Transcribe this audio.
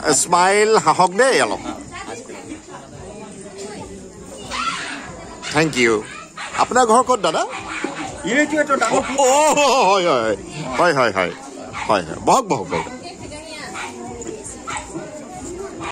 smile হাহক দেই অলপ thank U আপোনাৰ ঘৰ ক'ত দাদা এইটো এটা ডাঙৰ হয় হয় হয় হয় হয় হয় বহক বহক বহক